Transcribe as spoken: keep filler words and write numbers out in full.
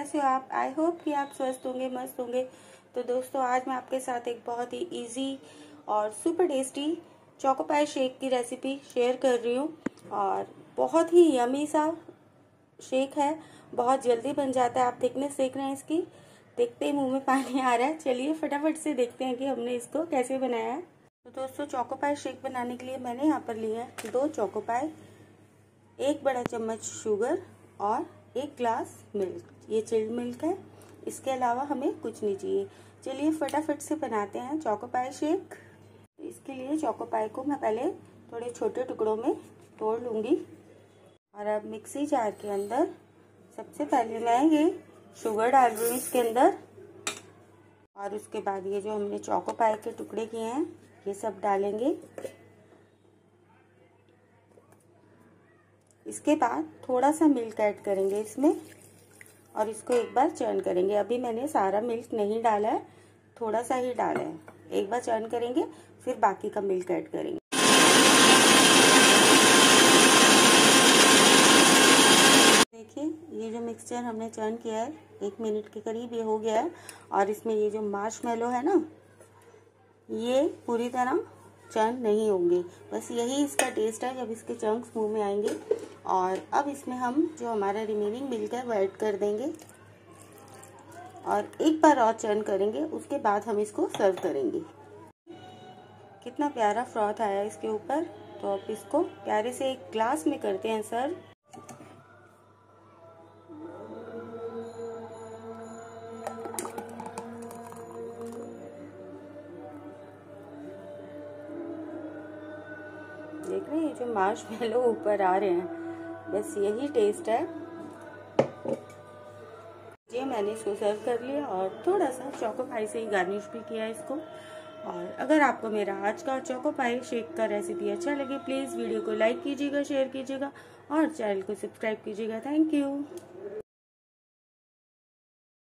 कैसे हो आप? आई होप कि आप स्वस्थ होंगे, मस्त होंगे। तो दोस्तों, आज मैं आपके साथ एक बहुत ही इजी और super tasty choco pie shake की रेसिपी शेयर कर रही हूँ। और बहुत ही यमी सा शेक है, बहुत जल्दी बन जाता है। आप थिकनेस देख रहे हैं इसकी, देखते ही मुंह में पानी आ रहा है। चलिए फटाफट से देखते हैं कि हमने इसको कैसे बनाया है। तो दोस्तों, चोको पाई शेक बनाने के लिए मैंने यहाँ पर लिए हैं दो चोको पाई, एक बड़ा चम्मच शुगर और एक ग्लास मिल्क। ये चिल्ड मिल्क है, इसके अलावा हमें कुछ नहीं चाहिए। चलिए फटाफट से बनाते हैं चोको पाई शेक। इसके लिए चोको पाई को मैं पहले थोड़े छोटे टुकड़ों में तोड़ लूँगी। और अब मिक्सी जार के अंदर सबसे पहले मैं ये शुगर डाल रही हूँ इसके अंदर। और उसके बाद ये जो हमने चोको पाई के टुकड़े किए हैं ये सब डालेंगे। इसके बाद थोड़ा सा मिल्क ऐड करेंगे इसमें और इसको एक बार चर्न करेंगे। अभी मैंने सारा मिल्क नहीं डाला है, थोड़ा सा ही डाला है। एक बार चर्न करेंगे, फिर बाकी का मिल्क ऐड करेंगे। देखिए, ये जो मिक्सचर हमने चर्न किया है एक मिनट के करीब ये हो गया है। और इसमें ये जो मार्शमेलो है ना, ये पूरी तरह चर्न नहीं होंगे, बस यही इसका टेस्ट है जब इसके चंक्स मुंह में आएंगे। और अब इसमें हम जो हमारा रिमेनिंग मिल्क है वो ऐड कर देंगे और एक बार और चर्न करेंगे। उसके बाद हम इसको सर्व करेंगे। कितना प्यारा फ्रॉथ आया है इसके ऊपर। तो अब इसको प्यारे से एक ग्लास में करते हैं सर्व। देख रहे हैं जो मार्शमेलो ऊपर आ रहे हैं, बस यही टेस्ट है। ये मैंने इसको सर्व कर लिया और थोड़ा सा चोको पाई से ही गार्निश भी किया इसको। और अगर आपको मेरा आज का चोको पाई शेक का रेसिपी अच्छा लगे, प्लीज़ वीडियो को लाइक कीजिएगा, शेयर कीजिएगा और चैनल को सब्सक्राइब कीजिएगा। Thank you.